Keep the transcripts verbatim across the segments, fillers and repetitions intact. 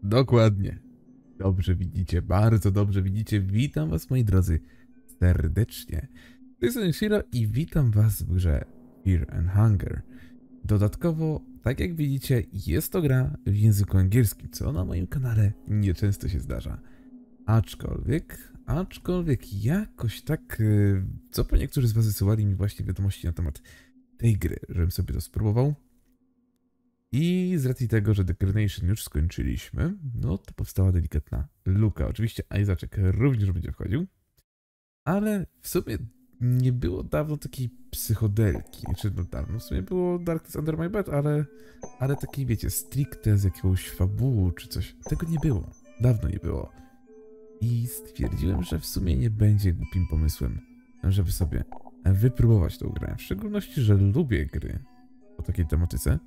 Dokładnie. Dobrze widzicie, bardzo dobrze widzicie. Witam was, moi drodzy, serdecznie. To jest Shiro i witam was w grze Fear and Hunger. Dodatkowo, tak jak widzicie, jest to gra w języku angielskim, co na moim kanale nieczęsto się zdarza. Aczkolwiek, aczkolwiek jakoś tak, co po niektórzy z was wysyłali mi właśnie wiadomości na temat tej gry, żebym sobie to spróbował. I z racji tego, że Declination już skończyliśmy, no to powstała delikatna luka. Oczywiście Isaaczek również będzie wchodził, ale w sumie nie było dawno takiej psychodelki. Znaczy, no dawno w sumie było Darkness Under My Bed, ale, ale takiej, wiecie, stricte z jakiegoś fabułu czy coś. Tego nie było. Dawno nie było. I stwierdziłem, że w sumie nie będzie głupim pomysłem, żeby sobie wypróbować tą grę. W szczególności, że lubię gry o takiej tematyce.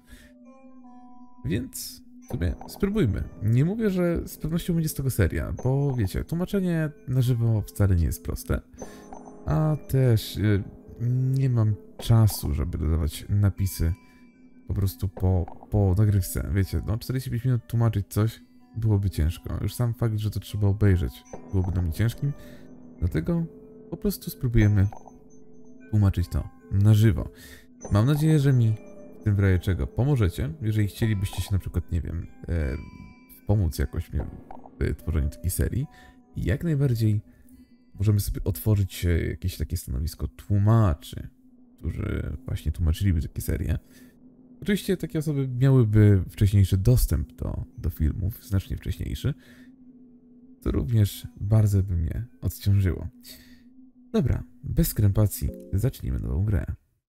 Więc w sumie spróbujmy. Nie mówię, że z pewnością będzie z tego seria, bo wiecie, tłumaczenie na żywo wcale nie jest proste, a też yy, nie mam czasu, żeby dodawać napisy po prostu po, po nagrywce. Wiecie, no czterdzieści pięć minut tłumaczyć coś byłoby ciężko. Już sam fakt, że to trzeba obejrzeć, byłoby dla mnie ciężkim, dlatego po prostu spróbujemy tłumaczyć to na żywo. Mam nadzieję, że mi w tym w razie czego pomożecie, jeżeli chcielibyście się na przykład, nie wiem, e, pomóc jakoś mnie w tworzeniu takiej serii. Jak najbardziej możemy sobie otworzyć jakieś takie stanowisko tłumaczy, którzy właśnie tłumaczyliby takie serie. Oczywiście takie osoby miałyby wcześniejszy dostęp do, do filmów, znacznie wcześniejszy, co również bardzo by mnie odciążyło. Dobra, bez krępacji zacznijmy nową grę.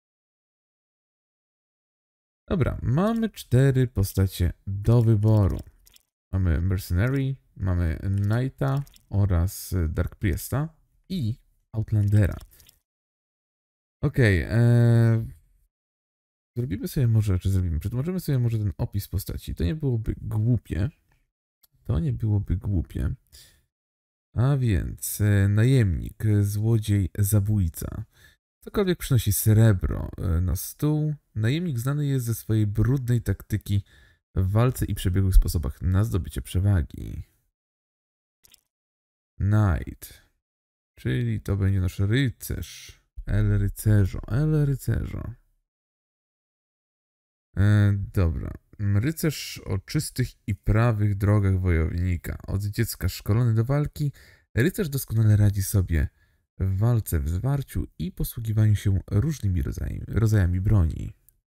Dobra, mamy cztery postacie do wyboru. Mamy Mercenary, mamy Knighta oraz Dark Priesta i Outlandera. Okej, okay, ee... zrobimy sobie może, czy zrobimy, przetłumaczymy sobie może ten opis postaci. To nie byłoby głupie. To nie byłoby głupie. A więc e, najemnik, złodziej, zabójca. Cokolwiek przynosi srebro na stół, najemnik znany jest ze swojej brudnej taktyki w walce i przebiegłych sposobach na zdobycie przewagi. Knight, czyli to będzie nasz rycerz. El rycerzo, el rycerzo. E, dobra. Rycerz o czystych i prawych drogach wojownika. Od dziecka szkolony do walki, rycerz doskonale radzi sobie w walce w zwarciu i posługiwaniu się różnymi rodzajami, rodzajami broni.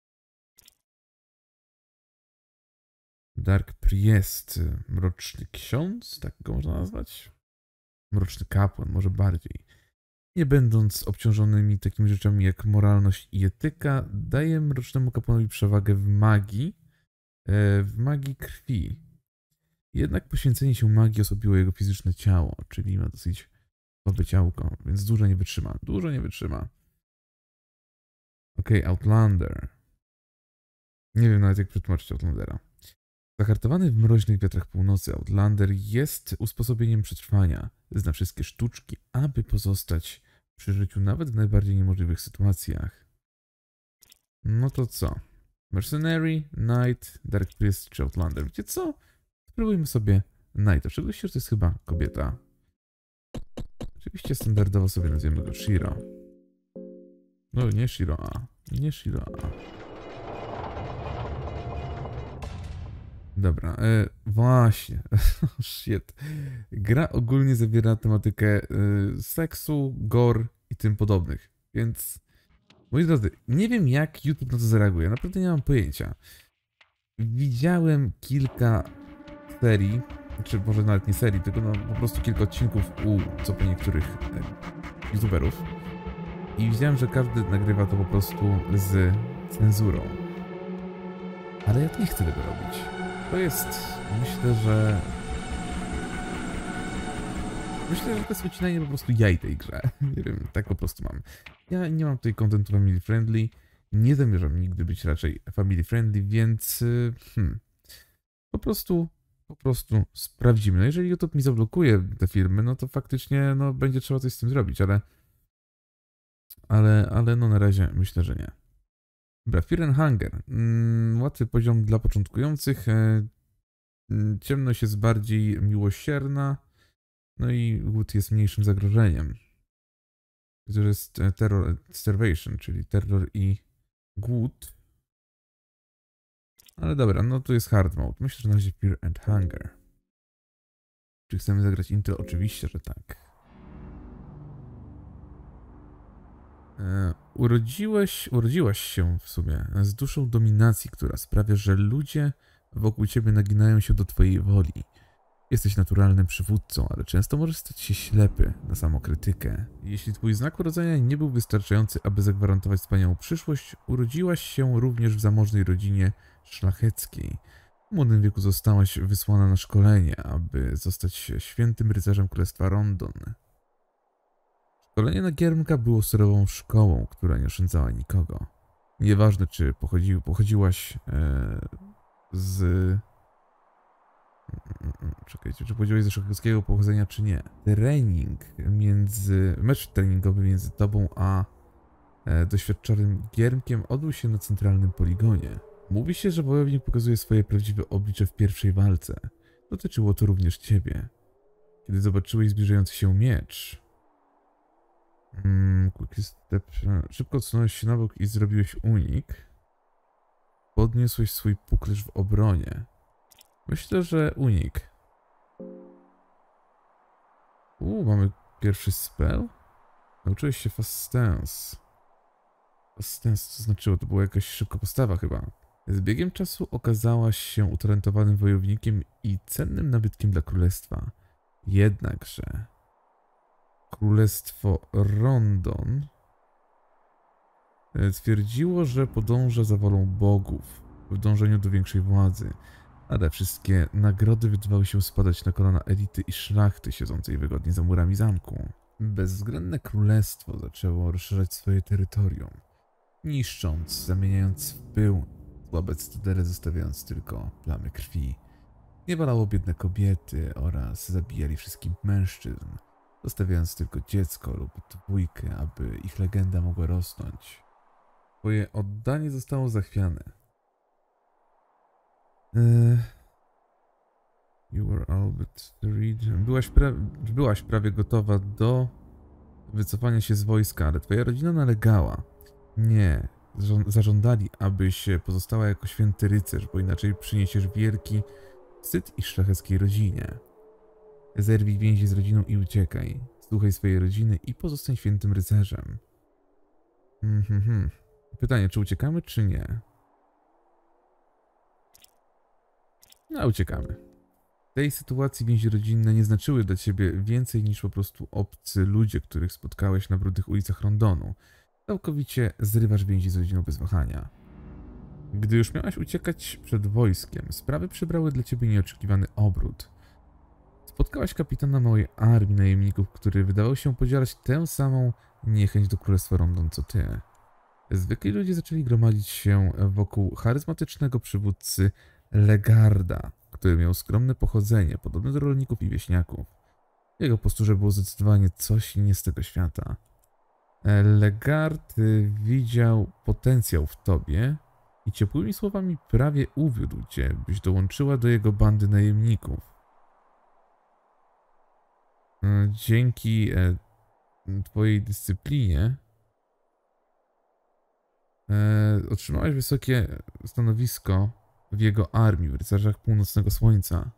Dark Priest, mroczny ksiądz, tak go można nazwać? Mroczny kapłan, może bardziej. Nie będąc obciążonymi takimi rzeczami jak moralność i etyka, daje mrocznemu kapłanowi przewagę w magii, w magii krwi. Jednak poświęcenie się magii osłabiło jego fizyczne ciało, czyli ma dosyć słabe ciałko, więc dużo nie wytrzyma. Dużo nie wytrzyma. Okej, okay, Outlander. Nie wiem nawet jak przetłumaczyć Outlandera. Zahartowany w mroźnych wiatrach północy, Outlander jest usposobieniem przetrwania. Zna wszystkie sztuczki, aby pozostać przy życiu nawet w najbardziej niemożliwych sytuacjach. No to co? Mercenary, Knight, Dark Priest czy Outlander? Wiecie co? Spróbujmy sobie Knight. Oczywiście, że to jest chyba kobieta. Oczywiście standardowo sobie nazwiemy go Shiro. No nie Shiro A. Nie Shiro A. Dobra, e, właśnie. Shit. Gra ogólnie zawiera tematykę e, seksu, gore i tym podobnych. Więc, moi drodzy, nie wiem jak YouTube na to zareaguje. Naprawdę nie mam pojęcia. Widziałem kilka serii, czy może nawet nie serii, tylko no, po prostu kilka odcinków u co po niektórych e, youtuberów. I widziałem, że każdy nagrywa to po prostu z cenzurą. Ale ja nie chcę tego robić. To jest, myślę, że... Myślę, że to jest wycinanie po prostu jaj tej grze. Nie wiem, tak po prostu mam. Ja nie mam tutaj contentu family friendly. Nie zamierzam nigdy być raczej family friendly, więc... Hmm, po prostu... Po prostu sprawdzimy. No jeżeli YouTube mi zablokuje te filmy, no to faktycznie no, będzie trzeba coś z tym zrobić, ale... Ale, ale no na razie myślę, że nie. Dobra, Fear and Hunger. Mm, łatwy poziom dla początkujących. Ciemność jest bardziej miłosierna, no i głód jest mniejszym zagrożeniem. To jest terror, starvation, czyli terror i głód. Ale dobra, no to jest hard mode. Myślę, że na razie Fear and Hunger. Czy chcemy zagrać intro? Oczywiście, że tak. E, urodziłeś, urodziłaś się w sumie z duszą dominacji, która sprawia, że ludzie wokół ciebie naginają się do twojej woli. Jesteś naturalnym przywódcą, ale często możesz stać się ślepy na samokrytykę. Jeśli twój znak urodzenia nie był wystarczający, aby zagwarantować wspaniałą przyszłość, urodziłaś się również w zamożnej rodzinie szlacheckiej. W młodym wieku zostałaś wysłana na szkolenie, aby zostać świętym rycerzem Królestwa Rondon. Szkolenie na Giermka było surową szkołą, która nie oszczędzała nikogo. Nieważne, czy pochodzi, pochodziłaś e, z... Czekajcie, czy pochodziłeś ze szlacheckiego pochodzenia, czy nie. Trening między... Mecz treningowy między tobą a e, doświadczonym Giermkiem odbył się na centralnym poligonie. Mówi się, że wojownik pokazuje swoje prawdziwe oblicze w pierwszej walce. Dotyczyło to również ciebie. Kiedy zobaczyłeś zbliżający się miecz... Hmm, quick step. Szybko odsunąłeś się na bok i zrobiłeś unik. Podniosłeś swój puklerz w obronie. Myślę, że unik. Uuu, mamy pierwszy spell. Nauczyłeś się fast stance. Fast stance co znaczyło? To była jakaś szybka postawa chyba. Z biegiem czasu okazałaś się utalentowanym wojownikiem i cennym nabytkiem dla królestwa. Jednakże Królestwo Rondon twierdziło, że podąża za wolą bogów w dążeniu do większej władzy, ale wszystkie nagrody wydawały się spadać na kolana elity i szlachty siedzącej wygodnie za murami zamku. Bezwzględne królestwo zaczęło rozszerzać swoje terytorium, niszcząc, zamieniając w pył słabe cytadele, zostawiając tylko plamy krwi. Niewalało biedne kobiety oraz zabijali wszystkich mężczyzn, zostawiając tylko dziecko lub dwójkę, aby ich legenda mogła rosnąć. Twoje oddanie zostało zachwiane. Eee... You were all but read. Byłaś, pra... Byłaś prawie gotowa do wycofania się z wojska, ale twoja rodzina nalegała. Nie, zażądali, abyś pozostała jako święty rycerz, bo inaczej przyniesiesz wielki wstyd i szlacheckiej rodzinie. Zerwij więzi z rodziną i uciekaj. Słuchaj swojej rodziny i pozostań świętym rycerzem. Hmm, hmm, hmm. Pytanie, czy uciekamy, czy nie? No, uciekamy. W tej sytuacji więzi rodzinne nie znaczyły dla ciebie więcej niż po prostu obcy ludzie, których spotkałeś na brudnych ulicach Rondonu. Całkowicie zrywasz więzi z rodziną bez wahania. Gdy już miałaś uciekać przed wojskiem, sprawy przybrały dla ciebie nieoczekiwany obrót. Spotkałaś kapitana małej armii najemników, który wydawał się podzielać tę samą niechęć do Królestwa Rondon co ty. Zwykli ludzie zaczęli gromadzić się wokół charyzmatycznego przywódcy Legarda, który miał skromne pochodzenie, podobne do rolników i wieśniaków. W jego posturze było zdecydowanie coś nie z tego świata. Legard widział potencjał w tobie i ciepłymi słowami prawie uwiódł cię, byś dołączyła do jego bandy najemników. Dzięki twojej dyscyplinie otrzymałaś wysokie stanowisko w jego armii, w rycerzach Północnego Słońca.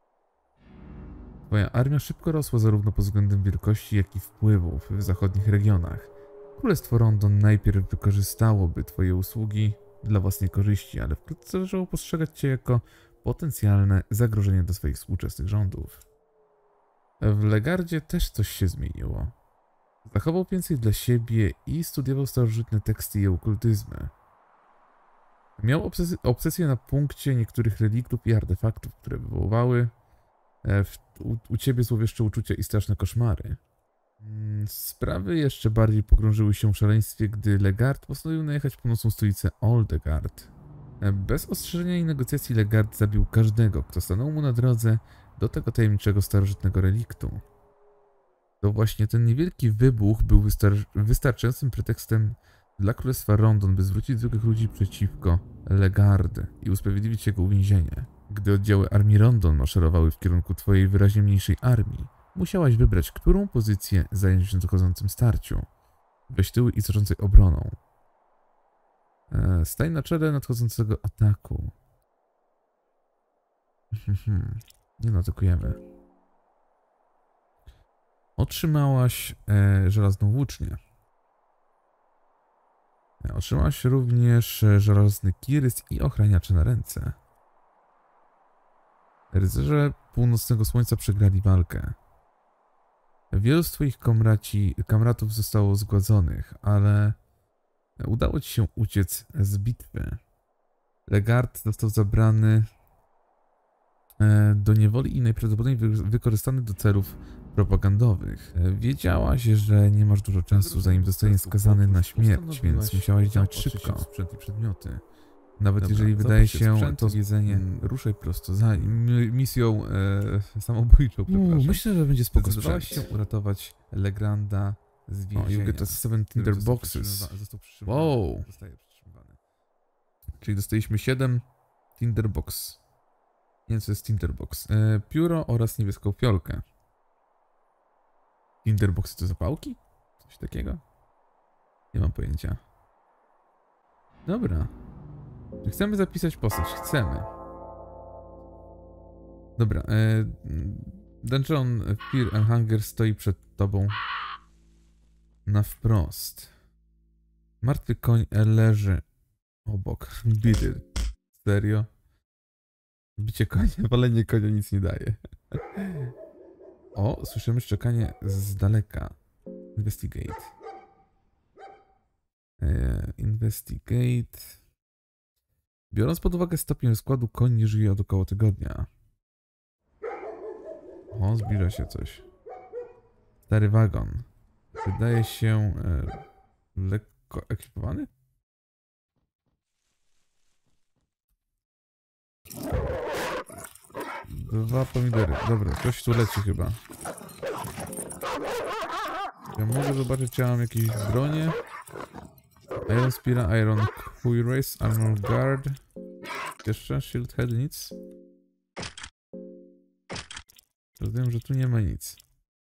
Twoja armia szybko rosła zarówno pod względem wielkości, jak i wpływów w zachodnich regionach. Królestwo Rondon najpierw wykorzystałoby twoje usługi dla własnej korzyści, ale wkrótce zaczęło postrzegać cię jako potencjalne zagrożenie dla swoich współczesnych rządów. W Legardzie też coś się zmieniło. Zachował więcej dla siebie i studiował starożytne teksty i okultyzmy. Miał obsesję, obsesję na punkcie niektórych reliktów i artefaktów, które wywoływały w, u, u ciebie złowieszcze uczucia i straszne koszmary. Sprawy jeszcze bardziej pogrążyły się w szaleństwie, gdy Legard postanowił najechać w północną stolicę Oldegard. Bez ostrzeżenia i negocjacji Legard zabił każdego, kto stanął mu na drodze do tego tajemniczego starożytnego reliktu. To właśnie ten niewielki wybuch był wystar wystarczającym pretekstem dla Królestwa Rondon, by zwrócić zwykłych ludzi przeciwko Legard i usprawiedliwić jego uwięzienie. Gdy oddziały armii Rondon maszerowały w kierunku twojej wyraźnie mniejszej armii, musiałaś wybrać, którą pozycję zająć w nadchodzącym starciu. Weź tyły i zarządzaj obroną. E, staj na czele nadchodzącego ataku. Nie no, atakujemy. Otrzymałaś e, żelazną włócznię. E, otrzymałaś również e, żelazny kirys i ochraniacze na ręce. Rycerze Północnego Słońca przegrali walkę. Wielu z twoich komraci, kamratów zostało zgładzonych, ale udało ci się uciec z bitwy. Legard został zabrany do niewoli i najprawdopodobniej wykorzystany do celów propagandowych. Wiedziałaś, że nie masz dużo czasu, zanim zostanie skazany na śmierć, więc musiałaś działać szybko. Sprzęt i przedmioty. Nawet Dobra, jeżeli wydaje się sprzęt, to jedzenie, hmm. ruszaj prosto za misją e, samobójczą, przepraszam. Myślę, że będzie spoko. Zdecydowałaś się uratować Legranda z więzienia. You get seven tinder boxes. Wow. Zostaje przytrzymywany. Czyli dostaliśmy siedem tinderbox. Nie wiem, co jest tinderbox. E, pióro oraz niebieską fiolkę. Tinderboxy to zapałki? Coś takiego? Nie mam pojęcia. Dobra. Czy chcemy zapisać postać? Chcemy. Dobra. E, Dungeon Fear and Hunger stoi przed tobą na wprost. Martwy koń leży obok. Bity. Serio? Bicie konia, walenie konia nic nie daje. O, słyszymy szczekanie z daleka. Investigate. E, investigate. Biorąc pod uwagę stopień rozkładu, koń nie żyje od około tygodnia. O, zbliża się coś. Stary wagon. Wydaje się e, lekko ekwipowany? Dwa pomidory. Dobra, coś tu leci chyba. Ja mogę zobaczyć, czy ja mam jakieś bronie. Iron Spira, Iron Cuirass, Armor Guard. Jeszcze Shield Head, nic. Rozumiem, że tu nie ma nic.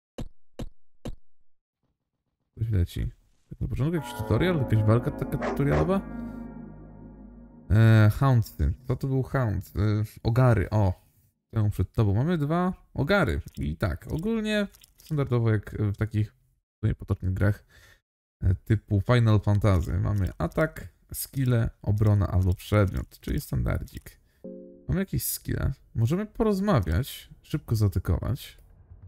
Coś leci. Tak na początku jakiś tutorial? Jakaś walka taka tutorialowa? Eee, Houndsy. Co to był Hound? Eee, ogary, o. Stoją przed tobą. Mamy dwa ogary. I tak, ogólnie standardowo jak w takich potocznych grach typu Final Fantasy. Mamy atak, skille, obrona albo przedmiot, czyli standardzik. Mamy jakieś skille. Możemy porozmawiać, szybko zaatakować.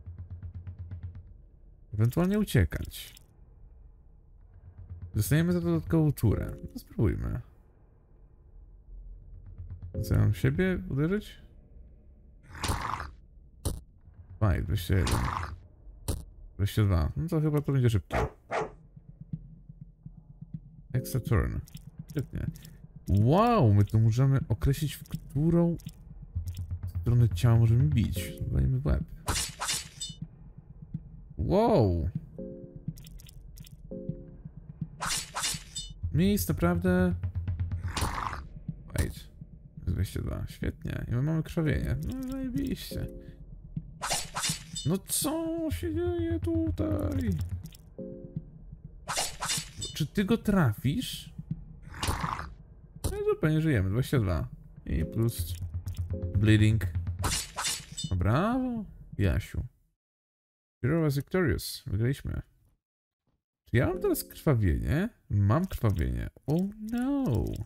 Ewentualnie uciekać. Dostaniemy za dodatkową turę. No spróbujmy. Co ja mam w siebie uderzyć? Fight, dwadzieścia jeden. dwadzieścia dwa. No to chyba to będzie szybkie. Extra turn. Świetnie. Wow, my tu możemy określić, w którą stronę ciała możemy bić. Dajmy w łeb. Wow. Miejsce, naprawdę. Wait. dwadzieścia dwa. Świetnie. I my mamy krwawienie. No zajebiście. No co się dzieje tutaj? Czy ty go trafisz? No zupełnie żyjemy. dwadzieścia dwa. I plus bleeding. No brawo, Jasiu. Hero was victorious. Wygraliśmy. Czy ja mam teraz krwawienie? Mam krwawienie. Oh no.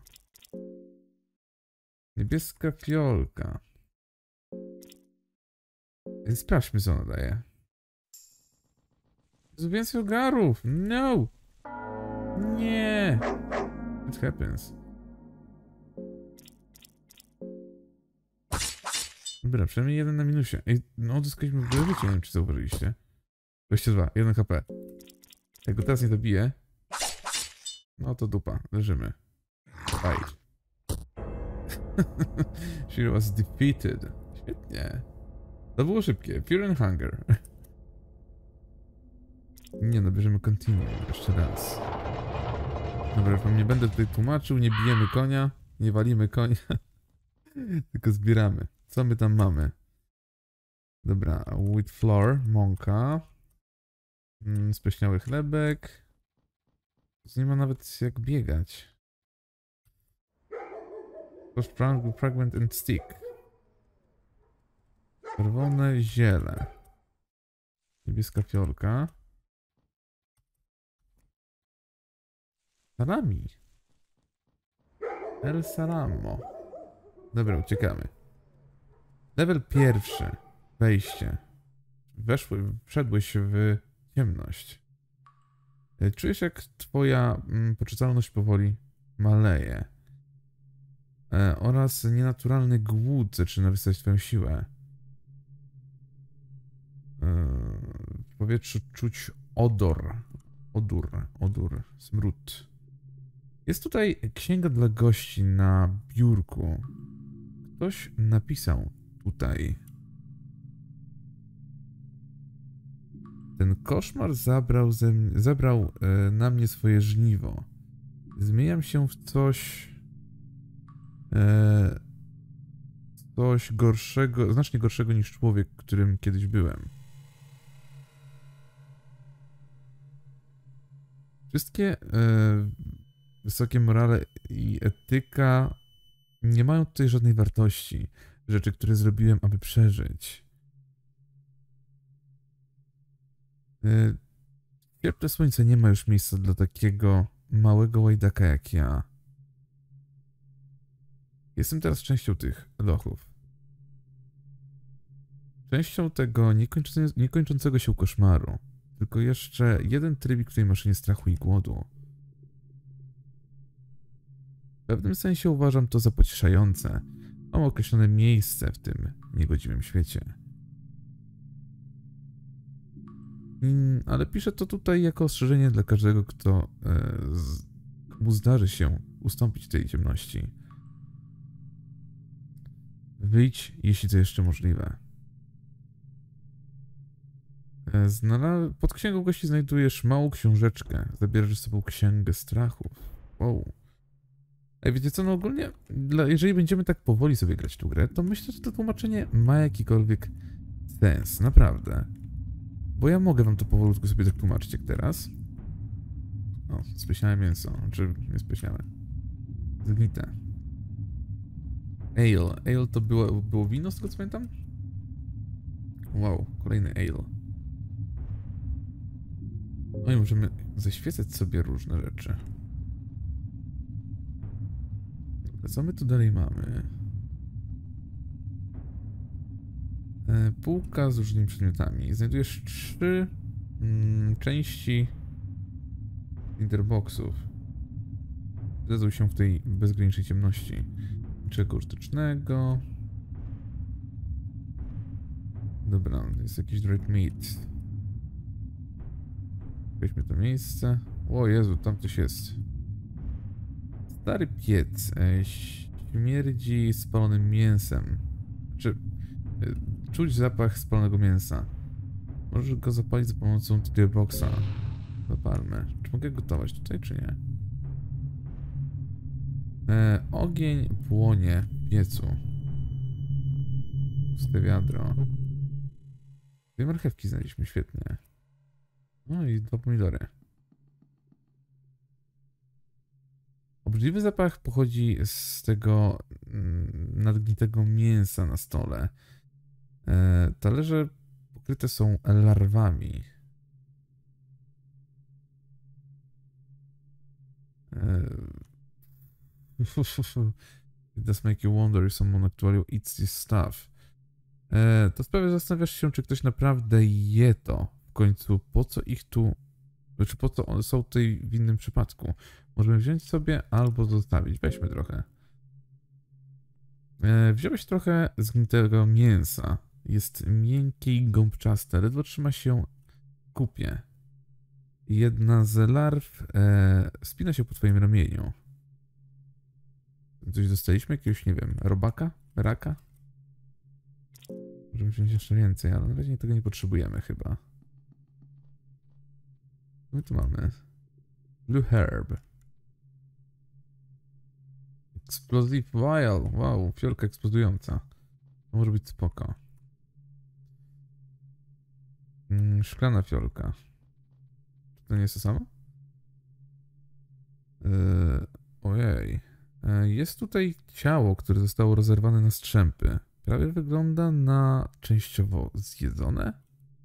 Niebieska fiolka. Sprawdźmy, co ona daje. Jest więcej ogarów. No. Nie. It happens. Dobra, przynajmniej jeden na minusie. Ej, no odzyskaliśmy w ogóle życie, nie wiem, czy zauważyliście. dwadzieścia dwa, jeden H P. Jak go teraz nie dobiję, no to dupa, leżymy. Fight. She was defeated. Świetnie. To było szybkie. Fear and Hunger. Nie no, bierzemy continue jeszcze raz. Dobra, wam nie będę tutaj tłumaczył, nie bijemy konia, nie walimy konia, tylko zbieramy. Co my tam mamy? Dobra, wheat flour, mąka. Mm, Spleśniały chlebek. Nie ma nawet jak biegać. Fragment and stick. Czerwone ziele. Niebieska fiolka. Salami. El Salamo. Dobra, uciekamy. Level pierwszy. Wejście. Weszły, wszedłeś w ciemność. Czujesz, jak twoja mm, poczytalność powoli maleje. E, oraz nienaturalny głód zaczyna wysać twoją siłę. E, w powietrzu czuć odor. Odór, odór, smród. Jest tutaj księga dla gości na biurku. Ktoś napisał tutaj. Ten koszmar zabrał, ze mnie, zabrał e, na mnie swoje żniwo. Zmieniam się w coś... E, coś gorszego, znacznie gorszego niż człowiek, którym kiedyś byłem. Wszystkie e, wysokie morale i etyka nie mają tutaj żadnej wartości. Rzeczy, które zrobiłem, aby przeżyć. E, Cieplne słońce nie ma już miejsca dla takiego małego łajdaka jak ja. Jestem teraz częścią tych lochów. Częścią tego niekończącego, niekończącego się koszmaru. Tylko jeszcze jeden trybik w tej maszynie strachu i głodu. W pewnym sensie uważam to za pocieszające. Mam określone miejsce w tym niegodziwym świecie. Mm, ale piszę to tutaj jako ostrzeżenie dla każdego, kto e, z, komu zdarzy się ustąpić tej ciemności. Wyjdź, jeśli to jeszcze możliwe. Znala... Pod księgą gości znajdujesz małą książeczkę. Zabierasz ze sobą księgę strachów. Wow. Ej, wiecie co, no ogólnie, dla... jeżeli będziemy tak powoli sobie grać tę grę, to myślę, że to tłumaczenie ma jakikolwiek sens. Naprawdę. Bo ja mogę wam to powolutku sobie tak tłumaczyć jak teraz. O, spleśniałe mięso. Czy nie spleśniałe? Zgnite. Ale. Ale to było, było wino, z tego co pamiętam? Wow, kolejny ale. No i możemy zaświecać sobie różne rzeczy. Co my tu dalej mamy? E, półka z różnymi przedmiotami. Znajdujesz trzy mm, części interboxów. Zdarzą się w tej bezgranicznej ciemności. Czego użytecznego. Dobra, jest jakiś dried meat. Weźmy to miejsce. O Jezu, tam coś jest. Stary piec. E, śmierdzi spalonym mięsem. Czy e, czuć zapach spalonego mięsa. Możesz go zapalić za pomocą boxa. Zapalmy. Czy mogę gotować tutaj, czy nie? E, ogień płonie w piecu. Puste wiadro. Dwie marchewki znaleźliśmy, świetnie. No i dwa pomidory. Obrzydliwy zapach pochodzi z tego mm, nadgnitego mięsa na stole. E, talerze pokryte są larwami. E, It does make you wonder if someone actually eats this stuff. E, to sprawia, zastanawiasz się, czy ktoś naprawdę je to. W końcu, po co ich tu... Znaczy, po co one są tutaj w innym przypadku? Możemy wziąć sobie albo zostawić. Weźmy trochę. E, wziąłeś trochę zgnitego mięsa. Jest miękkie i gąbczaste. Ledwo trzyma się w kupie. Jedna z larw e, spina się po twoim ramieniu. Coś dostaliśmy? Jakiegoś, nie wiem, robaka? Raka? Możemy wziąć jeszcze więcej, ale na razie tego nie potrzebujemy chyba. Co my tu mamy? Blue herb. Explosive vial. Wow, fiolka eksplodująca. To może być spoko. Mm, szklana fiolka. Czy to nie jest to samo? Yy, ojej. Yy, jest tutaj ciało, które zostało rozerwane na strzępy. Prawie wygląda na częściowo zjedzone.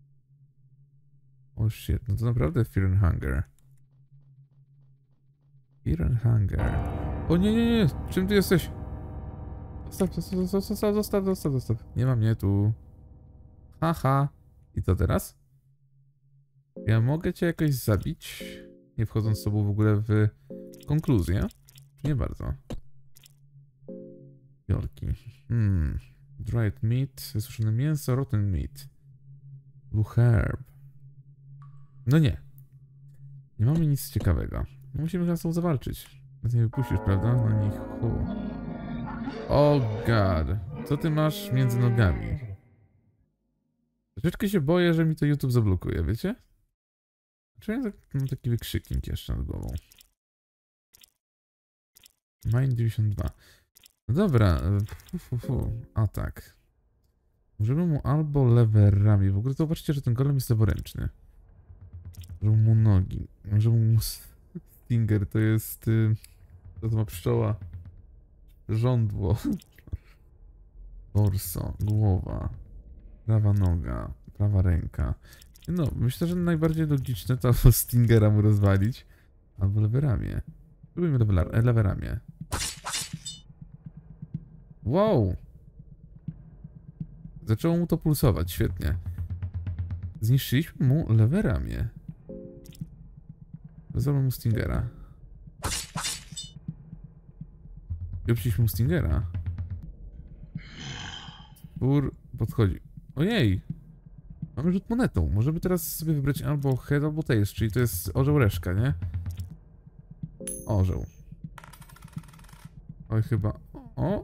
O shit, no to naprawdę Fear and Hunger. Fear and Hunger. O nie, nie, nie, czym ty jesteś? Zostaw, zostaw, zostaw, zostaw, zostaw, zostaw. Nie ma mnie tu. Haha. I co teraz? Ja mogę cię jakoś zabić, nie wchodząc z tobą w ogóle w konkluzję? Nie bardzo. Fiolki. Hmm. Dried meat, wysuszone mięso, rotten meat. Blue herb. No nie. Nie mamy nic ciekawego. Musimy chyba z tą zawalczyć. Nas nie wypuścisz, prawda? No nie chu. Oh god. Co ty masz między nogami? Troszeczkę się boję, że mi to YouTube zablokuje, wiecie? Czuję tak, mam taki wykrzyknik jeszcze nad głową. Mine dziewięćdziesiąt dwa. No dobra. Fu, fu, fu. A tak. Możemy mu albo lewe ramię. W ogóle zobaczcie, że ten golem jest leworęczny. Możemy mu nogi. Możemy mu stinger. To jest... Y, to, to ma pszczoła. Żądło. Torso. Głowa. Prawa noga. Prawa ręka. No, myślę, że najbardziej logiczne to albo stingera mu rozwalić, albo lewe ramię. Spróbujmy lewe, lewe ramię. Wow! Zaczęło mu to pulsować, świetnie. Zniszczyliśmy mu lewe ramię. Rozwalmy mu stingera. I obciliśmy mu stingera. Spór podchodzi. Ojej! Mamy rzut monetą. Możemy teraz sobie wybrać albo head, albo tails, czyli to jest orzeł reszka, nie? Orzeł. Oj, chyba... O!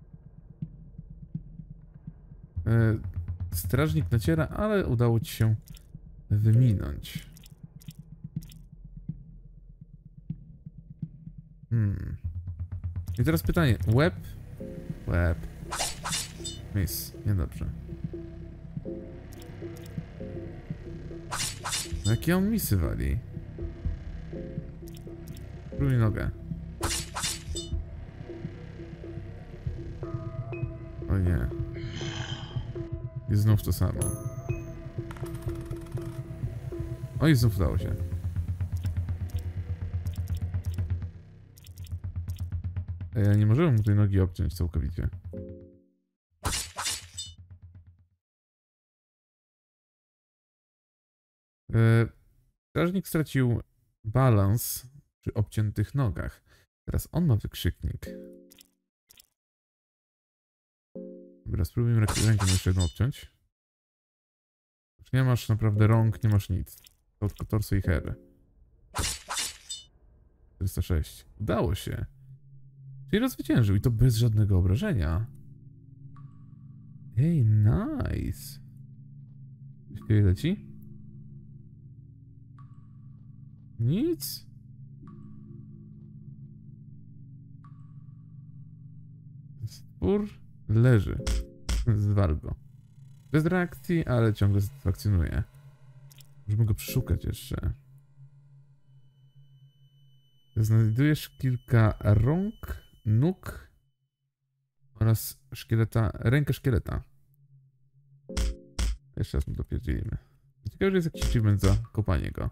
E, strażnik naciera, ale udało ci się wyminąć. Hmm. I teraz pytanie. Łeb? Łeb. Miss. Niedobrze. Jakie on misy wali? Próbuj nogę. O nie. I znów to samo. O i znów udało się. Ja nie możemy mu tej nogi obciąć całkowicie. Strażnik stracił balans przy obciętych nogach. Teraz on ma wykrzyknik. Dobra, spróbujmy rękę jeszcze jedną obciąć. Nie masz naprawdę rąk, nie masz nic. To tylko torso i head. czterysta sześć. Udało się. Czyli rozwyciężył i to bez żadnego obrażenia. Ej, nice. Coś tutaj leci? Nic. Spór leży. Zwal go. Bez reakcji, ale ciągle satysfakcjonuje. Możemy go przeszukać jeszcze. Znajdujesz kilka rąk, nóg oraz szkieleta, rękę szkieleta. Jeszcze raz mu dopierdzielimy. Ciekawe, że jest jakiś achievement za kopanie go.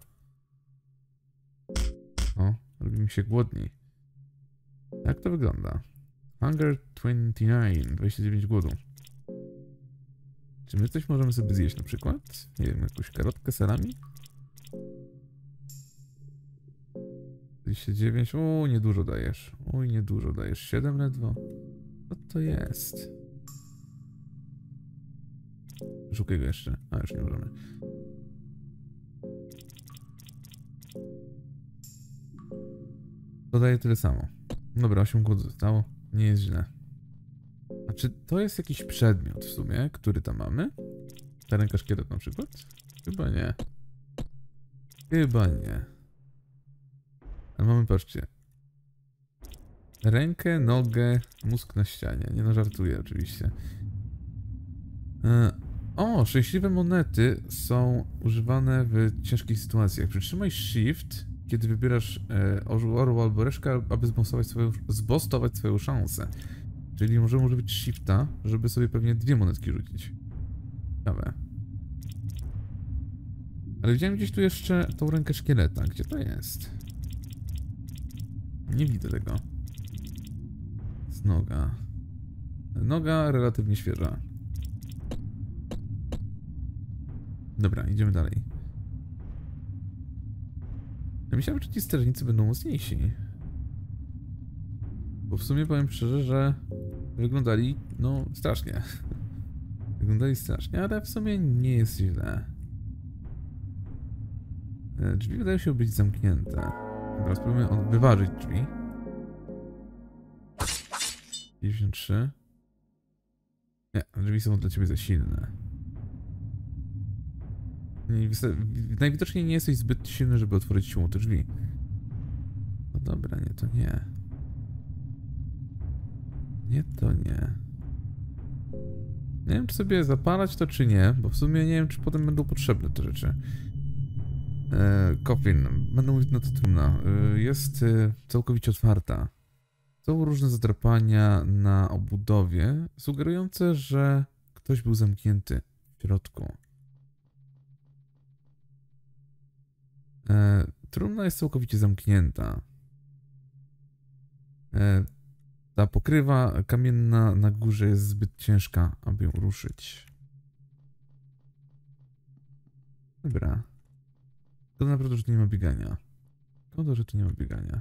O, robi mi się głodniej. Jak to wygląda? Hunger dwadzieścia dziewięć, dwadzieścia dziewięć głodu. Czy my coś możemy sobie zjeść na przykład? Nie wiem, jakąś karotkę salami? dwadzieścia dziewięć, o, niedużo dajesz. Oj, niedużo dajesz. siedem ledwo. Co to jest? Szukaj go jeszcze. A, już nie możemy. To daje tyle samo. Dobra, osiem głód zostało. Nie jest źle. A czy to jest jakiś przedmiot w sumie, który tam mamy? Ta ręka szkielet na przykład? Chyba nie. Chyba nie. Ale mamy, patrzcie. Rękę, nogę, mózg na ścianie. Nie no, żartuję oczywiście. E, o, szczęśliwe monety są używane w ciężkich sytuacjach. Przytrzymaj Shift, kiedy wybierasz e, orła albo reszkę, aby zbostować swoją, zbostować swoją szansę. Czyli możemy używać Shifta, żeby sobie pewnie dwie monetki rzucić. Ciekawe. Ale widziałem gdzieś tu jeszcze tą rękę szkieleta. Gdzie to jest? Nie widzę tego. Z noga. Noga relatywnie świeża. Dobra, idziemy dalej. Ja myślałem, że ci strażnicy będą mocniejsi. Bo w sumie powiem szczerze, że wyglądali, no, strasznie. Wyglądali strasznie, ale w sumie nie jest źle. Drzwi wydają się być zamknięte. Dobra, spróbujemy wyważyć drzwi. pięćdziesiąt trzy. Nie, drzwi są dla ciebie za silne. Najwidoczniej nie jesteś zbyt silny, żeby otworzyć siłą te drzwi. No dobra, nie, to nie. Nie, to nie. Nie wiem, czy sobie zapalać to, czy nie, bo w sumie nie wiem, czy potem będą potrzebne te rzeczy. E, Coffin, będę mówić na to trumna. E, jest e, całkowicie otwarta. Są różne zadrapania na obudowie, sugerujące, że ktoś był zamknięty w środku. E, trumna jest całkowicie zamknięta. E, ta pokrywa kamienna na górze jest zbyt ciężka, aby ją ruszyć. Dobra. Szkoda naprawdę, że tu nie ma biegania. Szkoda, że tu nie ma biegania.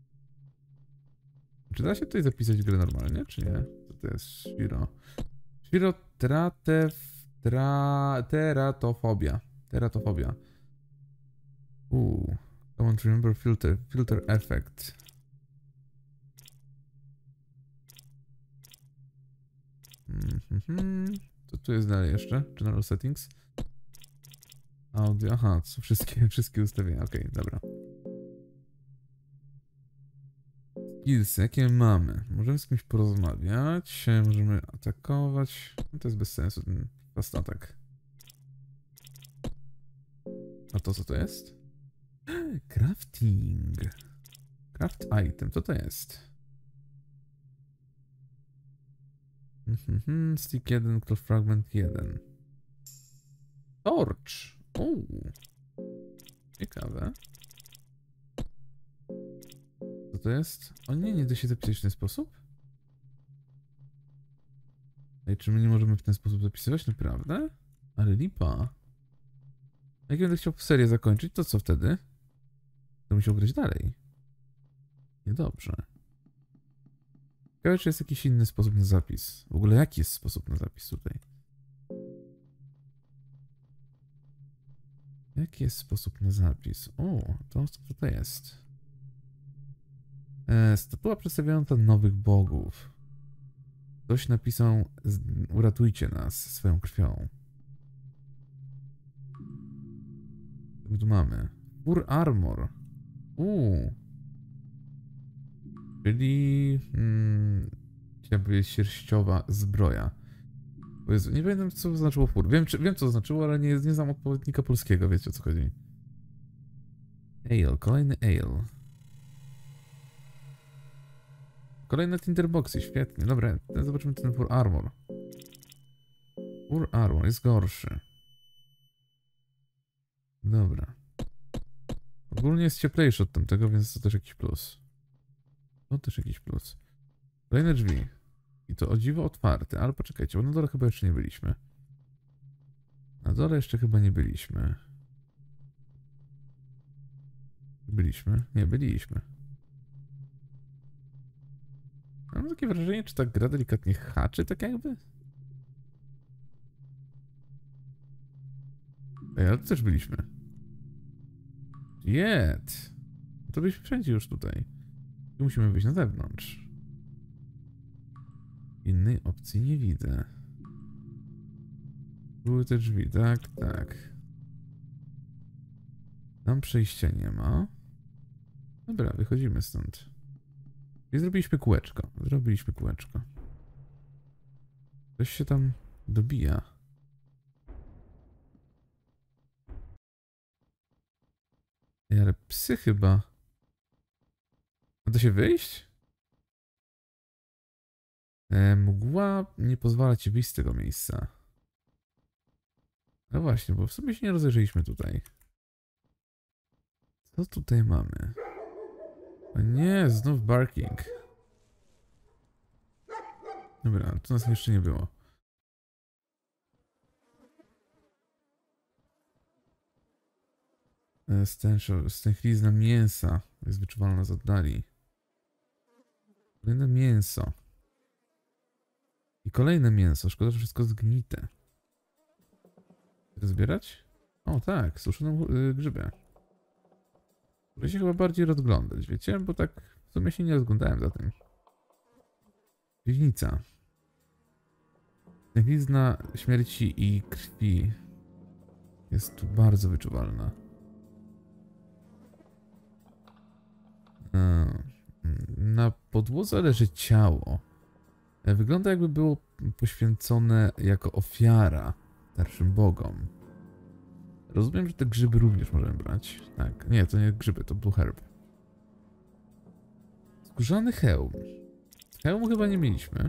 Czy da się tutaj zapisać grę normalnie, czy nie? Co to jest? Świro. Świro tratef... Tra... Teratofobia. Teratofobia. Uuu. I want to remember filter. Filter effect. Mm-hmm. Co tu jest dalej jeszcze? General settings. Audio. Aha, to są wszystkie, wszystkie ustawienia. Okej, okay, dobra. Skills, jakie mamy? Możemy z kimś porozmawiać, możemy atakować. No to jest bez sensu, ten fast attack. A to co to jest? Crafting. Craft item, co to jest? Mhm, stick jeden, cloth fragment jeden. Torch. Uuu. Ciekawe. Co to jest? O nie, nie da się zapisać w ten sposób? Ej, czy my nie możemy w ten sposób zapisywać? Naprawdę? Ale lipa. Jak będę chciał serię zakończyć, to co wtedy? To musiał grać dalej. Niedobrze. Ciekawe, czy jest jakiś inny sposób na zapis. W ogóle jaki jest sposób na zapis tutaj? Jaki jest sposób na zapis? O, to co to jest? E, statua przedstawiająca nowych bogów. Ktoś napisał: uratujcie nas swoją krwią. Co my tu mamy? Full armor. Uuu. Czyli... Hmm, chciałbym powiedzieć sierściowa zbroja. Bo Jezu, nie pamiętam, co znaczyło fur. Wiem, czy, wiem co to znaczyło, ale nie, nie znam odpowiednika polskiego, wiecie o co chodzi. Ale, kolejny ale. Kolejne tinderboxy, świetnie. Dobra, zobaczymy ten full armor. Full armor jest gorszy. Dobra. Ogólnie jest cieplejszy od tamtego, więc to też jakiś plus. To też jakiś plus. Kolejne drzwi. I to o dziwo otwarte, ale poczekajcie, bo na dole chyba jeszcze nie byliśmy. Na dole jeszcze chyba nie byliśmy. Byliśmy? Nie, byliśmy. Mam takie wrażenie, czy ta gra delikatnie haczy, tak jakby? Ej, ale tu też byliśmy. Jet! To byliśmy wszędzie już tutaj. Tu musimy wyjść na zewnątrz. Innej opcji nie widzę. Były te drzwi, tak, tak. Tam przejścia nie ma. Dobra, wychodzimy stąd. I zrobiliśmy kółeczko. Zrobiliśmy kółeczko. Coś się tam dobija. ale psy chyba. A da się wyjść? E, mgła nie pozwala ci wyjść z tego miejsca. No właśnie, bo w sumie się nie rozejrzeliśmy tutaj. Co tutaj mamy? O nie, znów barking. Dobra, tu nas jeszcze nie było. Stęchlizna mięsa jest wyczuwalna z oddali. Kolejne mięso. I kolejne mięso. Szkoda, że wszystko zgnite. Chcę zbierać? O tak, suszoną yy, grzybę. Muszę się chyba bardziej rozglądać, wiecie? Bo tak w sumie się nie rozglądałem za tym. Piwnica. Stęchlizna śmierci i krwi jest tu bardzo wyczuwalna. Na podłodze leży ciało. Wygląda, jakby było poświęcone jako ofiara starszym bogom. Rozumiem, że te grzyby również możemy brać. Tak, nie, to nie grzyby, to blue herb. Skórzany hełm. Hełmu chyba nie mieliśmy.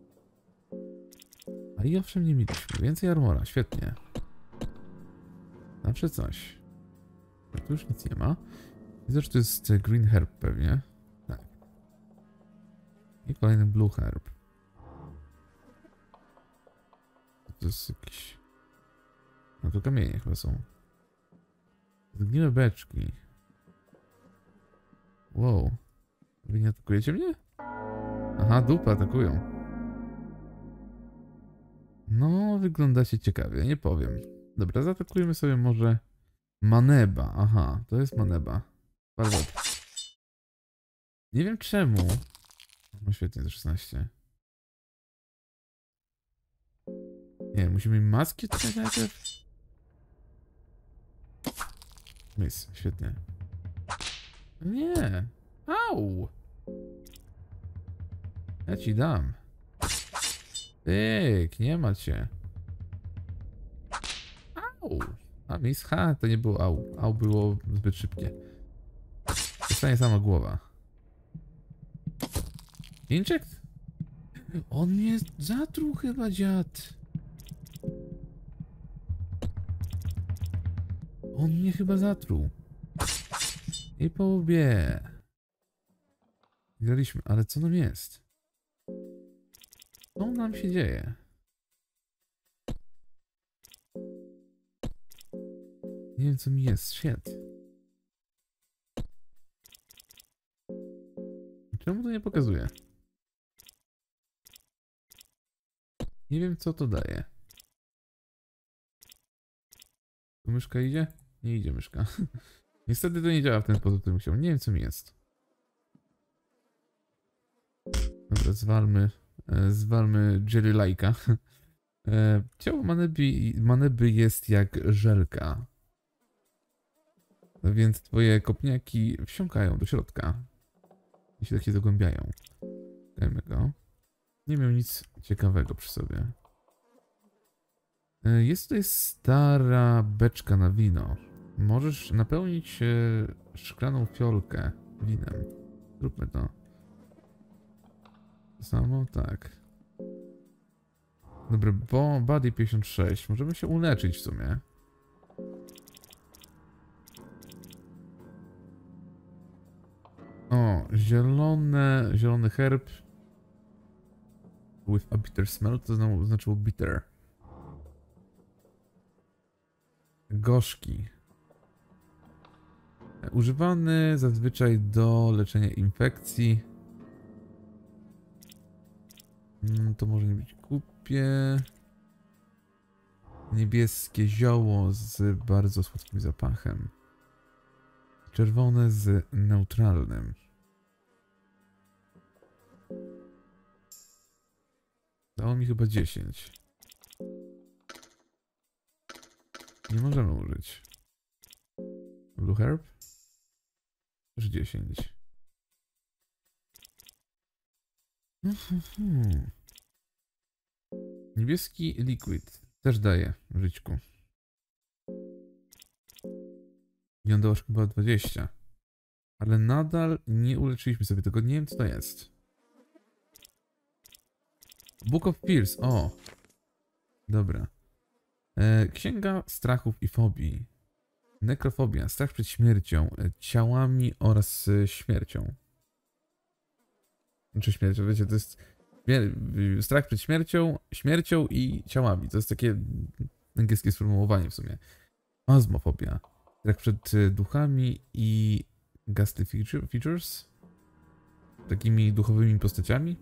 A i owszem, nie mieliśmy. Więcej armora, świetnie. Zawsze coś. Tu już nic nie ma. Widzę, że to jest green herb pewnie. Tak. I kolejny blue herb. To jest jakiś... No to kamienie chyba są. Zgniłe beczki. Wow. Wy nie atakujecie mnie? Aha, dupy atakują. No, wyglądacie ciekawie, nie powiem. Dobra, zaatakujemy sobie może... Maneba, aha, to jest maneba. Bardzo. Nie wiem czemu. No świetnie, to szesnaście. Nie, musimy maski tutaj najpierw. Mis, świetnie. Nie. Au! Ja ci dam. Tyk, nie ma cię. Au! A mis, ha, to nie było au. Au było zbyt szybkie. Zostanie sama głowa. Inject? On mnie zatruł chyba, dziad. On mnie chyba zatruł. I po łbie. Graliśmy, ale co nam jest? Co nam się dzieje? Nie wiem, co mi jest. Shit. Czemu to nie pokazuje? Nie wiem, co to daje. Tu myszka idzie? Nie idzie myszka. Niestety to nie działa w ten sposób, który chciał. Nie wiem, co mi jest. Dobra, zwalmy. E, zwalmy Jelly Like'a. E, ciało maneby, maneby jest jak żelka. Więc twoje kopniaki wsiąkają do środka. I się takie zagłębiają. Dajmy go. Nie miał nic ciekawego przy sobie. E, jest tutaj stara beczka na wino. Możesz napełnić e, szklaną fiolkę winem. Zróbmy to. To samo? Tak. Dobra, bo Body pięćdziesiąt sześć. Możemy się uleczyć w sumie. O, zielone, zielony herb. With a bitter smell, to znowu znaczyło bitter. Gorzki. Używany zazwyczaj do leczenia infekcji. To może nie być głupie. Niebieskie zioło z bardzo słodkim zapachem. Czerwone z neutralnym. Dało mi chyba dziesięć. Nie możemy użyć. Blue herb? Też dziesięć. Niebieski liquid też daje w żyćku. Wyglądało chyba dwadzieścia. Ale nadal nie uleczyliśmy sobie tego. Nie wiem, co to jest. Book of Fears. O! Dobra. E, Księga strachów i fobii. Nekrofobia. Strach przed śmiercią, e, ciałami oraz e, śmiercią. Czy śmiercią, wiecie, to jest strach przed śmiercią, śmiercią i ciałami. To jest takie angielskie sformułowanie w sumie. Azmofobia. Strach przed duchami i ghastly features. Takimi duchowymi postaciami.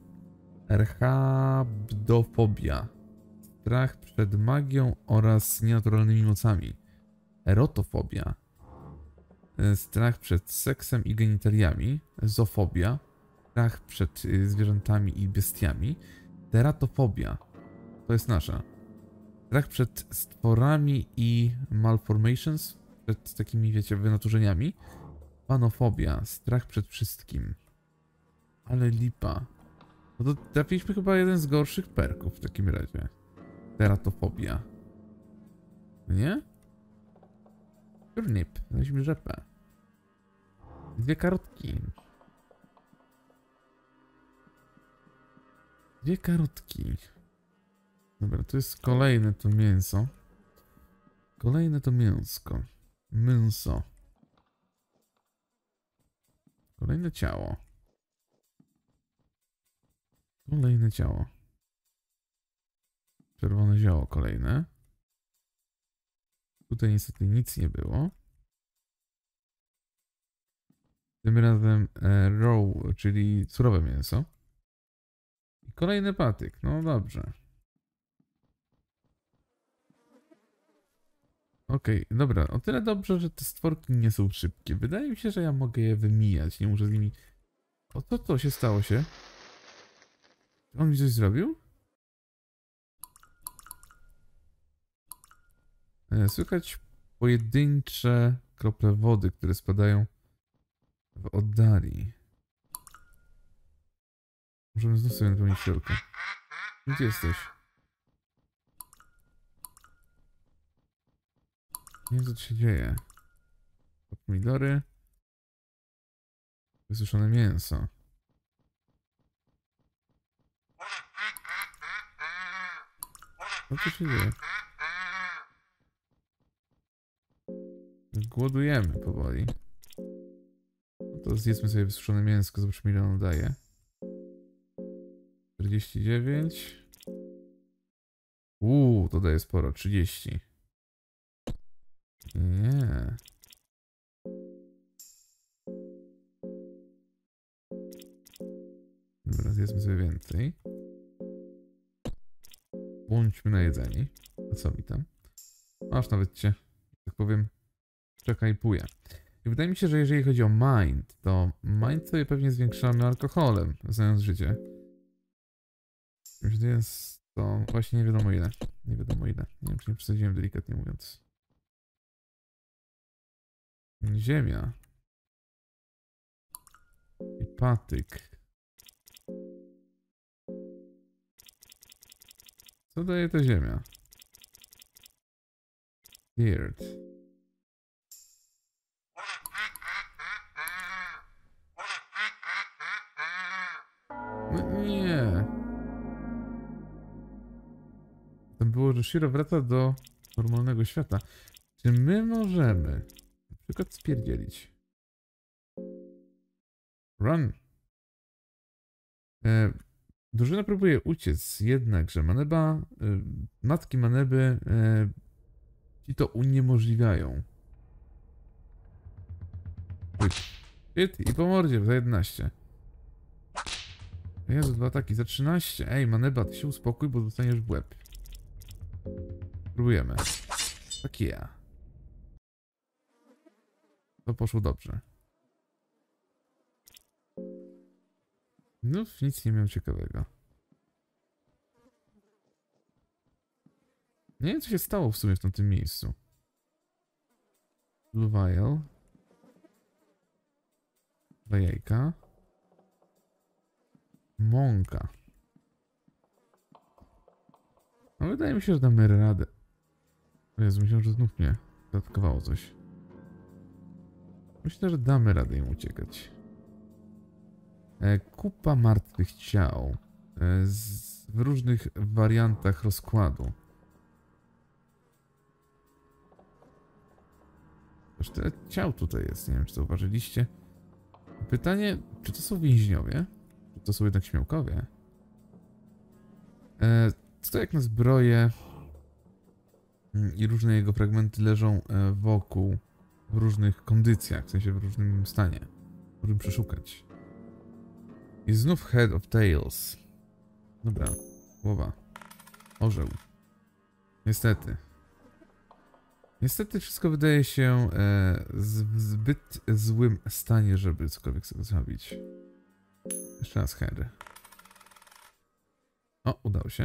Erhabdofobia. Strach przed magią oraz nienaturalnymi mocami. Erotofobia. Strach przed seksem i genitaliami. Zoofobia. Strach przed zwierzętami i bestiami. Teratofobia. To jest nasza. Strach przed stworami i malformations. Przed takimi, wiecie, wynaturzeniami. Panofobia. Strach przed wszystkim. Ale lipa. No to trafiliśmy chyba jeden z gorszych perków w takim razie. Teratofobia. Nie? Turnip. Znaleźliśmy rzepę. Dwie karotki. Dwie karotki. Dobra, to jest kolejne to mięso. Kolejne to mięsko. Mięso. Kolejne ciało. Kolejne ciało. Czerwone zioło kolejne. Tutaj niestety nic nie było. Tym razem e, raw, czyli surowe mięso. I kolejny patyk. No dobrze. Okej, okay, dobra. O tyle dobrze, że te stworki nie są szybkie. Wydaje mi się, że ja mogę je wymijać. Nie muszę z nimi... O co to się stało się? On mi coś zrobił? Słychać pojedyncze krople wody, które spadają w oddali. Możemy znów sobie napełnić fiolkę. Gdzie jesteś? Nie wiem, co tu się dzieje. Pomidory. Wysuszone mięso. Co tu się dzieje? Głodujemy powoli. No to zjedzmy sobie wysuszone mięsko, zobaczymy ile ono daje. czterdzieści dziewięć. Uuu, to daje sporo. trzydzieści. Nie. Dobra, zjedzmy sobie więcej. Bądźmy najedzeni. A co mi tam? Aż nawet cię, tak powiem, czekaj, puje. I wydaje mi się, że jeżeli chodzi o mind, to mind sobie pewnie zwiększamy alkoholem, znając życie. Więc to właśnie nie wiadomo ile. Nie wiadomo ile. Nie wiem, czy nie przesadziłem, delikatnie mówiąc. Ziemia. I patyk. Co daje ta ziemia? Dirt. No nie. Tam było, że Shiro wraca do normalnego świata. Czy my możemy na przykład spierdzielić? Run. E, drużyna próbuje uciec, jednakże Maneba, e, matki Maneby e, ci to uniemożliwiają. Hit i po mordzie za jedenaście. Jezu, dwa ataki za trzynaście. Ej, Maneba, ty się uspokój, bo dostaniesz w łeb. Próbujemy. Tak ja. To poszło dobrze. No, nic nie miałem ciekawego. Nie wiem, co się stało w sumie w tamtym miejscu. Blue Vial. Dwa jajka. Mąka. No, wydaje mi się, że damy radę. O Jezu, myślałem, że znów mnie zaatakowało coś. Myślę, że damy radę im uciekać. E, kupa martwych ciał. E, z, w różnych wariantach rozkładu. Aż tyle ciał tutaj jest, nie wiem czy zauważyliście. Pytanie, czy to są więźniowie? Czy to są jednak śmiałkowie? E, to jak na zbroję i różne jego fragmenty leżą e, wokół w różnych kondycjach, w sensie w różnym stanie. Możemy przeszukać. I znów Head of Tails. Dobra, głowa. Orzeł. Niestety. Niestety wszystko wydaje się e, z, w zbyt złym stanie, żeby cokolwiek sobie zrobić. Jeszcze raz head. O, udało się.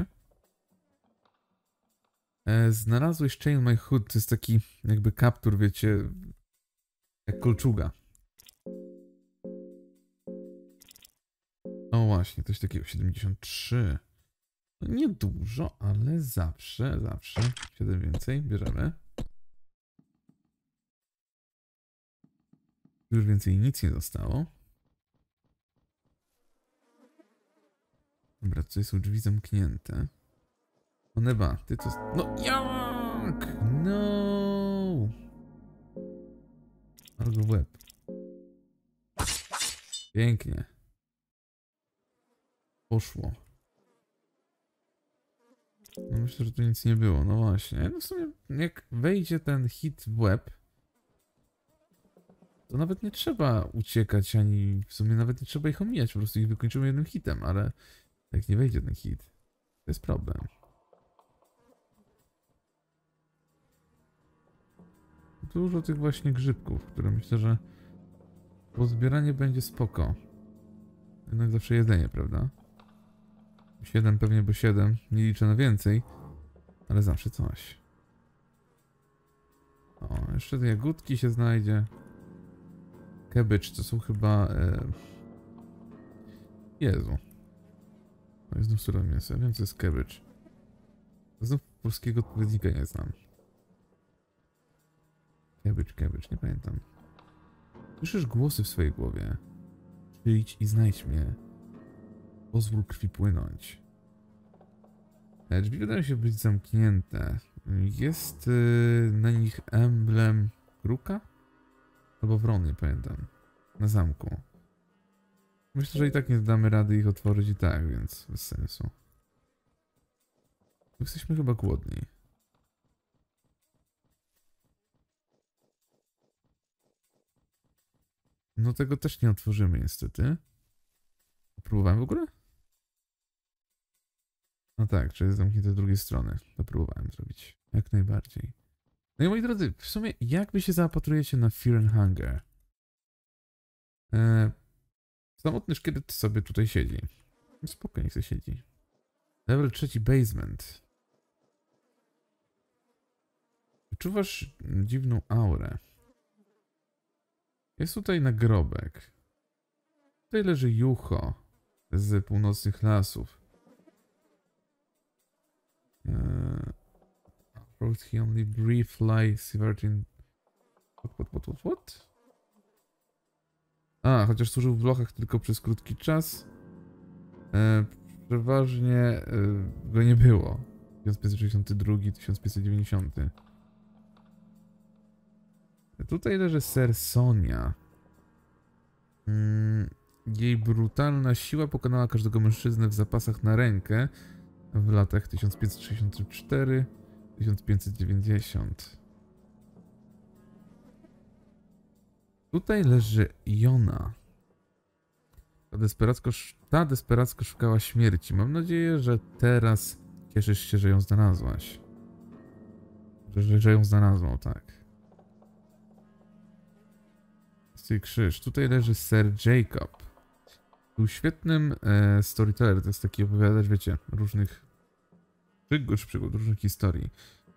E, znalazłeś Chain My Hood, to jest taki jakby kaptur, wiecie, jak kolczuga. O właśnie, coś takiego, siedemdziesiąt trzy. No niedużo, ale zawsze, zawsze. siedem więcej, bierzemy. Już więcej nic nie zostało. Dobra, tutaj są drzwi zamknięte. O neba, ty to... No jak? No! Albo w łeb. Pięknie. Poszło. No myślę, że tu nic nie było. No właśnie. No w sumie jak wejdzie ten hit w łeb, to nawet nie trzeba uciekać, ani w sumie nawet nie trzeba ich omijać. Po prostu ich wykończymy jednym hitem, ale jak nie wejdzie ten hit, to jest problem. Dużo tych właśnie grzybków, które myślę, że pozbieranie będzie spoko. Jednak zawsze jedzenie, prawda? siedem pewnie, bo siedem. Nie liczę na więcej, ale zawsze coś. O, jeszcze te jagódki się znajdzie. Cabbage to są chyba... E... Jezu. To jest znów surowe mięso. Ja wiem, co jest cabbage. Znów polskiego odpowiednika nie znam. Cabbage, cabbage, nie pamiętam. Słyszysz głosy w swojej głowie. Przyjdź i znajdź mnie. Pozwól krwi płynąć. Drzwi wydają się być zamknięte. Jest yy, na nich emblem kruka? Albo wron, nie pamiętam. Na zamku. Myślę, że i tak nie damy rady ich otworzyć i tak, więc bez sensu. Jesteśmy chyba głodni. No tego też nie otworzymy niestety. Próbowałem w ogóle? No tak, czy jest zamknięte z drugiej strony. To próbowałem zrobić. Jak najbardziej. No i moi drodzy, w sumie jak wy się zaopatrujecie na Fear and Hunger? Eee, samotny szkielet sobie tutaj siedzi. Spokojnie sobie siedzi. Level trzeci basement. Wyczuwasz dziwną aurę. Jest tutaj nagrobek. Tutaj leży jucho z północnych lasów. Uh, he only brief lie Sivertin. What, what, what, what, what? A, chociaż służył w lochach tylko przez krótki czas. E, przeważnie e, go nie było. tysiąc pięćset sześćdziesiąty drugi, tysiąc pięćset dziewięćdziesiąty. Tutaj leży Ser Sonia. Mm, jej brutalna siła pokonała każdego mężczyznę w zapasach na rękę w latach tysiąc pięćset sześćdziesiąty czwarty do tysiąc pięćset dziewięćdziesiątego. Tutaj leży Jona. Ta desperacko, ta desperacko szukała śmierci. Mam nadzieję, że teraz cieszysz się, że ją znalazłaś. Że, że ją znalazłą, tak. Krzyż. Tutaj leży Sir Jacob. Był świetnym e, storyteller. To jest taki opowiadacz, wiecie, różnych przygód, przygód, różnych historii.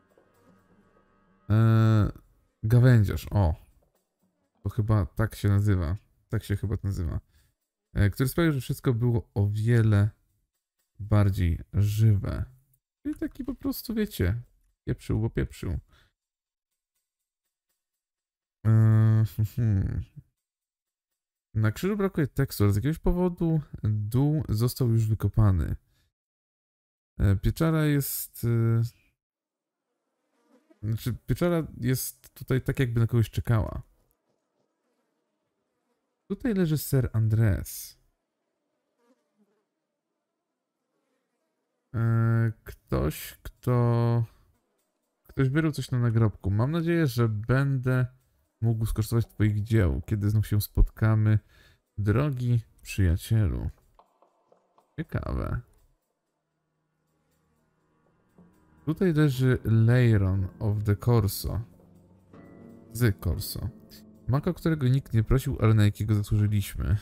E, gawędziarz. O. To chyba tak się nazywa. Tak się chyba nazywa. E, który sprawił, że wszystko było o wiele bardziej żywe. I taki po prostu, wiecie, pieprzył, bo pieprzył. Eee, hmm. Na krzyżu brakuje tekstu, ale z jakiegoś powodu dół został już wykopany. Eee, pieczara jest... Eee, znaczy, pieczara jest tutaj tak, jakby na kogoś czekała. Tutaj leży Ser Andres. Eee, ktoś, kto... Ktoś wyrył coś na nagrobku. Mam nadzieję, że będę mógł skosztować twoich dzieł, kiedy znów się spotkamy, drogi przyjacielu. Ciekawe. Tutaj leży Leiron of the Corso. Z Corso. Maka, którego nikt nie prosił, ale na jakiego zasłużyliśmy.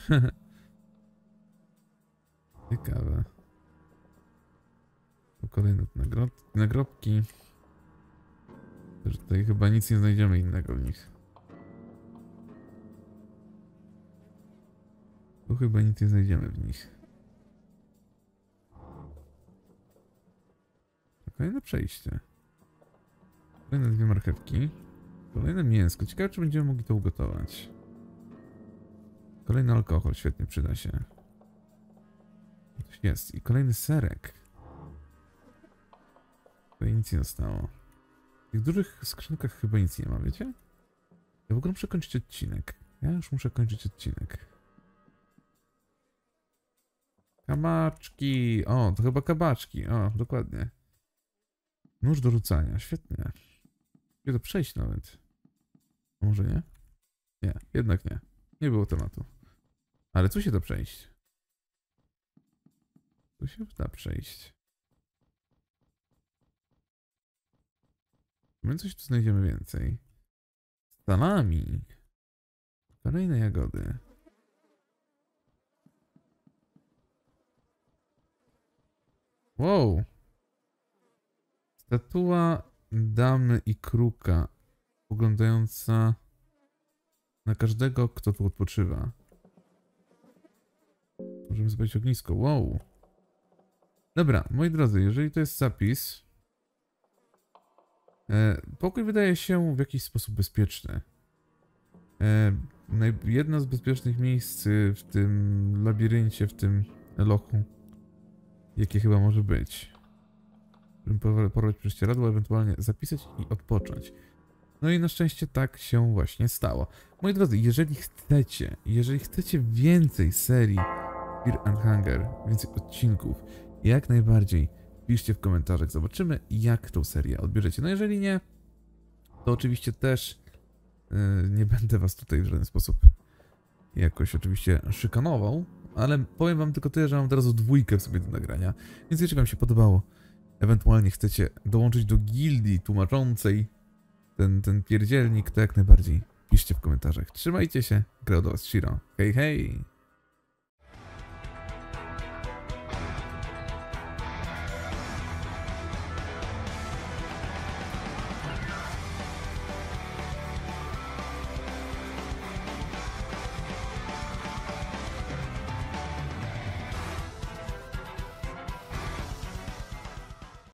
Ciekawe. Tu kolejne nagrob nagrobki. Też tutaj chyba nic nie znajdziemy innego w nich. Tu chyba nic nie znajdziemy w nich. Kolejne przejście. Kolejne dwie marchewki. Kolejne mięsko. Ciekawe, czy będziemy mogli to ugotować. Kolejny alkohol. Świetnie, przyda się. Coś jest. I kolejny serek. Tutaj nic nie zostało. W tych dużych skrzynkach chyba nic nie ma, wiecie? Ja w ogóle muszę kończyć odcinek. Ja już muszę kończyć odcinek. Kabaczki. O, to chyba kabaczki. O, dokładnie. Nóż do rzucania. Świetnie. Gdzie to przejść nawet? A może nie? Nie, jednak nie. Nie było tematu. Ale tu się da przejść. Tu się da przejść. My coś tu znajdziemy więcej. Salami. Kolejne jagody. Wow. Statua damy i kruka, oglądająca na każdego, kto tu odpoczywa. Możemy zobaczyć ognisko. Wow. Dobra, moi drodzy, jeżeli to jest zapis, e, pokój wydaje się w jakiś sposób bezpieczny. E, jedno z bezpiecznych miejsc w tym labiryncie, w tym lochu, jakie chyba może być. Porwać prześcieradło, ewentualnie zapisać i odpocząć. No i na szczęście tak się właśnie stało. Moi drodzy, jeżeli chcecie, jeżeli chcecie więcej serii Fear and Hunger, więcej odcinków, jak najbardziej piszcie w komentarzach, zobaczymy, jak tą serię odbierzecie. No jeżeli nie, to oczywiście też yy, nie będę was tutaj w żaden sposób jakoś oczywiście szykanował, ale powiem wam tylko tyle, że mam od razu dwójkę w sobie do nagrania, więc jeżeli wam się podobało, ewentualnie chcecie dołączyć do gildii tłumaczącej ten, ten pierdzielnik, to jak najbardziej piszcie w komentarzach. Trzymajcie się, grał do was Shiro. Hej, hej!